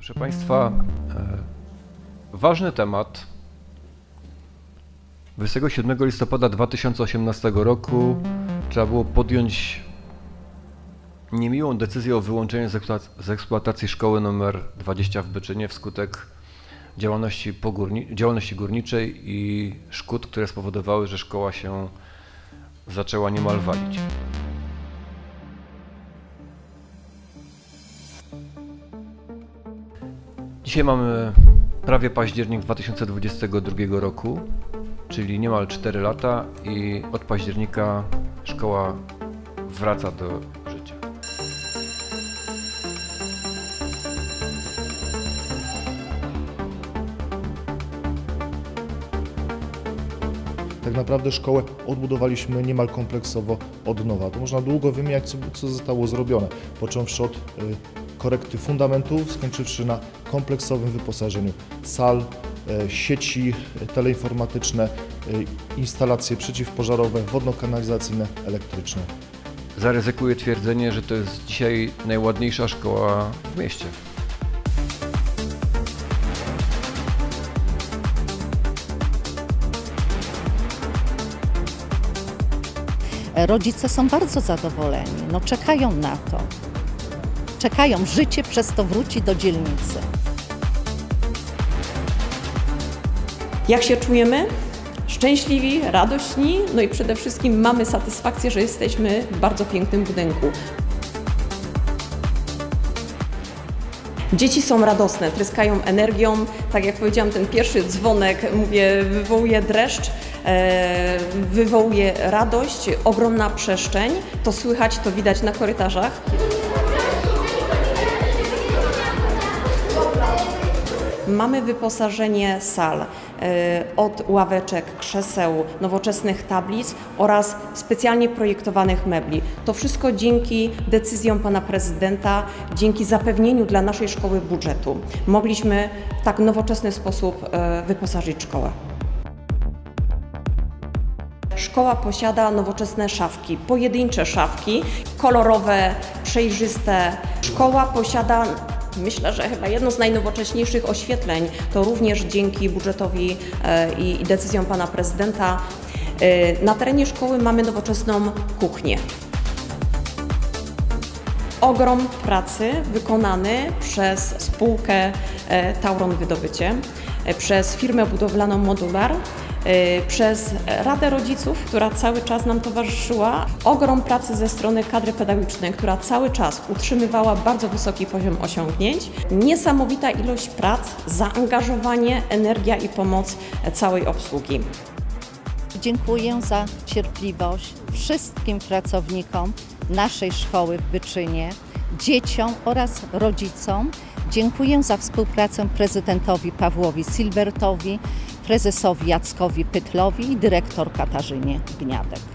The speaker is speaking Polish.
Proszę Państwa, ważny temat. 27 listopada 2018 roku trzeba było podjąć niemiłą decyzję o wyłączeniu z eksploatacji szkoły nr 20 w Byczynie wskutek działalności górniczej i szkód, które spowodowały, że szkoła się zaczęła niemal walić. Dzisiaj mamy prawie październik 2022 roku, czyli niemal 4 lata i od października szkoła wraca do życia. Tak naprawdę szkołę odbudowaliśmy niemal kompleksowo od nowa. To można długo wymieniać, co zostało zrobione, począwszy od korekty fundamentów, skończywszy na kompleksowym wyposażeniu sal, sieci teleinformatyczne, instalacje przeciwpożarowe, wodno-kanalizacyjne, elektryczne. Zaryzykuję twierdzenie, że to jest dzisiaj najładniejsza szkoła w mieście. Rodzice są bardzo zadowoleni, czekają na to. Czekają, życie przez to wróci do dzielnicy. Jak się czujemy? Szczęśliwi, radośni, i przede wszystkim mamy satysfakcję, że jesteśmy w bardzo pięknym budynku. Dzieci są radosne, tryskają energią. Tak jak powiedziałam, ten pierwszy dzwonek, wywołuje dreszcz, wywołuje radość, ogromna przestrzeń. To słychać, to widać na korytarzach. Mamy wyposażenie sal od ławeczek, krzeseł, nowoczesnych tablic oraz specjalnie projektowanych mebli. To wszystko dzięki decyzjom pana prezydenta, dzięki zapewnieniu dla naszej szkoły budżetu. Mogliśmy w tak nowoczesny sposób wyposażyć szkołę. Szkoła posiada nowoczesne szafki, pojedyncze szafki, kolorowe, przejrzyste. Szkoła posiada, myślę, że chyba jedno z najnowocześniejszych oświetleń, to również dzięki budżetowi i decyzjom pana prezydenta. Na terenie szkoły mamy nowoczesną kuchnię. Ogrom pracy wykonany przez spółkę Tauron Wydobycie, przez firmę budowlaną Modular, przez Radę Rodziców, która cały czas nam towarzyszyła, ogrom pracy ze strony kadry pedagogicznej, która cały czas utrzymywała bardzo wysoki poziom osiągnięć, niesamowita ilość prac, zaangażowanie, energia i pomoc całej obsługi. Dziękuję za cierpliwość wszystkim pracownikom naszej szkoły w Byczynie, dzieciom oraz rodzicom. Dziękuję za współpracę prezydentowi Pawłowi Silbertowi, prezesowi Jackowi Pytlowi i dyrektor Katarzynie Gniadek.